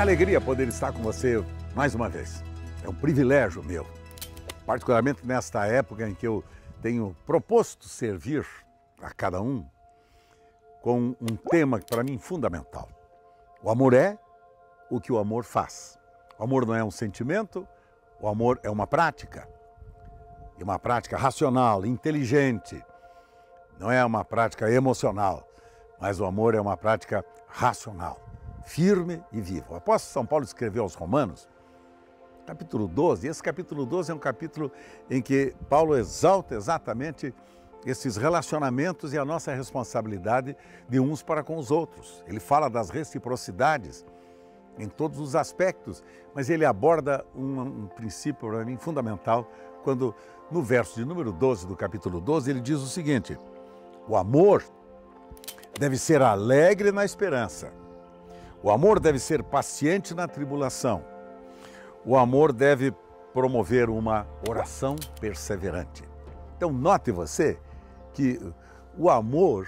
alegria poder estar com você mais uma vez. É um privilégio meu, particularmente nesta época em que eu tenho proposto servir a cada um com um tema para mim fundamental. O amor é o que o amor faz. O amor não é um sentimento, o amor é uma prática. E uma prática racional, inteligente. Não é uma prática emocional, mas o amor é uma prática racional, firme e viva. O apóstolo São Paulo escreveu aos Romanos, capítulo 12, e esse capítulo 12 é um capítulo em que Paulo exalta exatamente esses relacionamentos e a nossa responsabilidade de uns para com os outros. Ele fala das reciprocidades em todos os aspectos, mas ele aborda um princípio para mim fundamental quando no verso de número 12 do capítulo 12 ele diz o seguinte: o amor deve ser alegre na esperança, o amor deve ser paciente na tribulação, o amor deve promover uma oração perseverante. Então note você que o amor,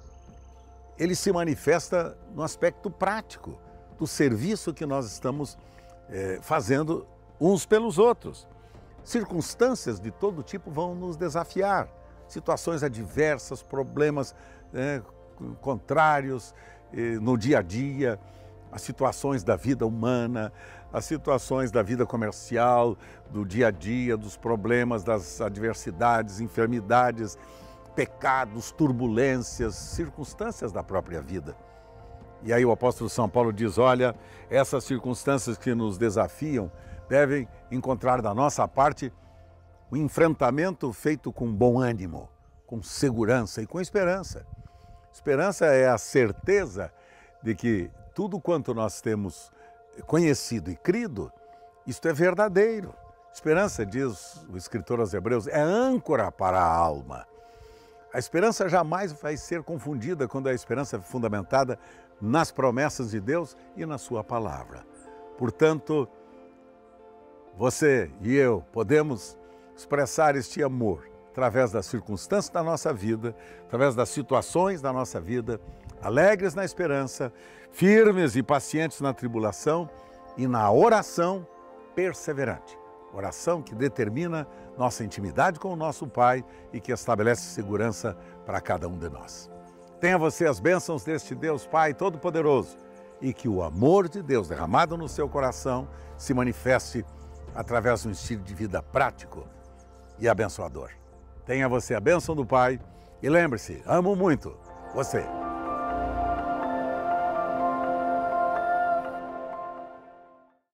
ele se manifesta no aspecto prático do serviço que nós estamos fazendo uns pelos outros. Circunstâncias de todo tipo vão nos desafiar, situações adversas, problemas contrários no dia a dia, as situações da vida humana, as situações da vida comercial, do dia a dia, dos problemas, das adversidades, enfermidades, pecados, turbulências, circunstâncias da própria vida. E aí o apóstolo São Paulo diz, olha, essas circunstâncias que nos desafiam devem encontrar da nossa parte o enfrentamento feito com bom ânimo, com segurança e com esperança. Esperança é a certeza de que tudo quanto nós temos conhecido e crido, isto é verdadeiro. Esperança, diz o escritor aos Hebreus, é âncora para a alma. A esperança jamais vai ser confundida quando a esperança é fundamentada nas promessas de Deus e na sua palavra. Portanto, você e eu podemos expressar este amor através das circunstâncias da nossa vida, através das situações da nossa vida, alegres na esperança, firmes e pacientes na tribulação e na oração perseverante. Oração que determina nossa intimidade com o nosso Pai e que estabelece segurança para cada um de nós. Tenha você as bênçãos deste Deus Pai Todo-Poderoso e que o amor de Deus derramado no seu coração se manifeste através de um estilo de vida prático e abençoador. Tenha você a bênção do Pai e lembre-se, amo muito você.